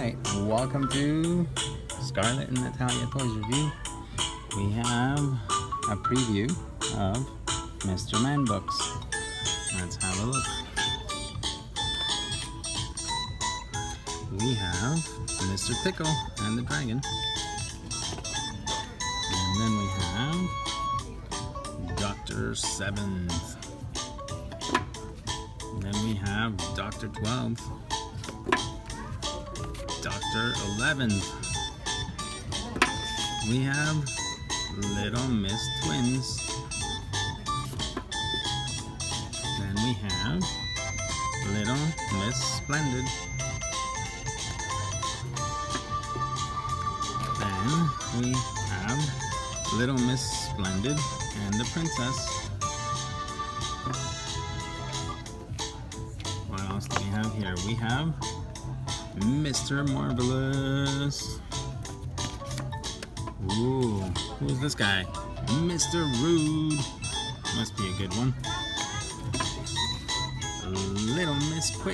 Alright, welcome to Scarlett and Natalia Toys Review. We have a preview of Mr. Man books. Let's have a look. We have Mr. Tickle and the Dragon. And then we have Dr. Seventh. And then we have Dr. 12. Dr. 11th. We have Little Miss Twins. Then we have Little Miss Splendid. Then we have Little Miss Splendid and the Princess. What else do we have here? We have Mr. Marvelous. Ooh, who's this guy? Mr. Rude. Must be a good one. Little Miss Quick.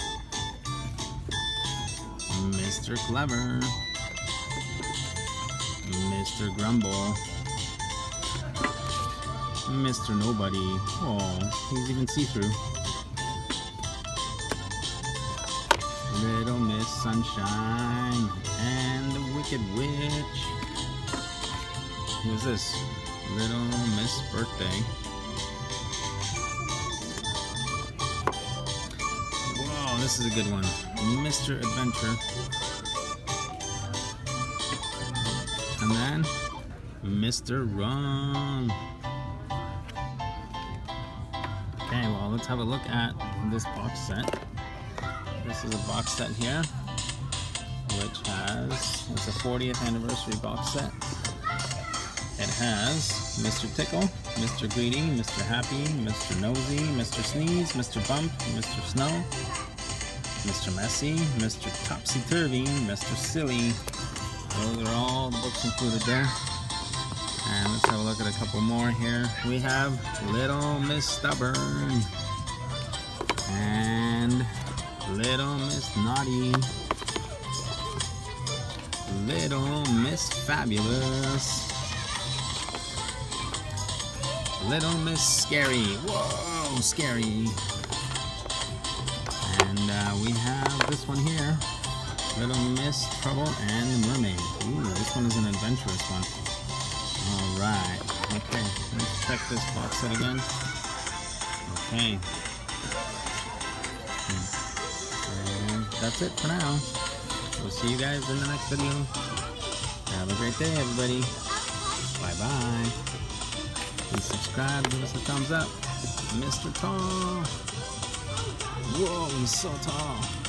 Mr. Clever. Mr. Grumble. Mr. Nobody. Oh, he's even see-through. Little Miss Sunshine and the Wicked Witch. Who's this? Little Miss Birthday. Whoa, this is a good one. Mr. Adventure. And then Mr. Run. Okay, well, let's have a look at this box set. This is a box set here, which it's a 40th anniversary box set. It has Mr. Tickle, Mr. Greedy, Mr. Happy, Mr. Nosy, Mr. Sneeze, Mr. Bump, Mr. Snow, Mr. Messy, Mr. Topsy-Turvy, Mr. Silly. Those are all the books included there. And let's have a look at a couple more here. We have Little Miss Stubborn and Little Miss Naughty, Little Miss Fabulous, Little Miss Scary. Whoa, scary. And we have this one here, Little Miss Trouble and the Mermaid. Ooh, this one is an adventurous one. Alright, okay, let's check this box set again. Okay. That's it for now. We'll see you guys in the next video. Have a great day, everybody. Bye-bye. Please subscribe, give us a thumbs up. Mr. Tall. Whoa, he's so tall.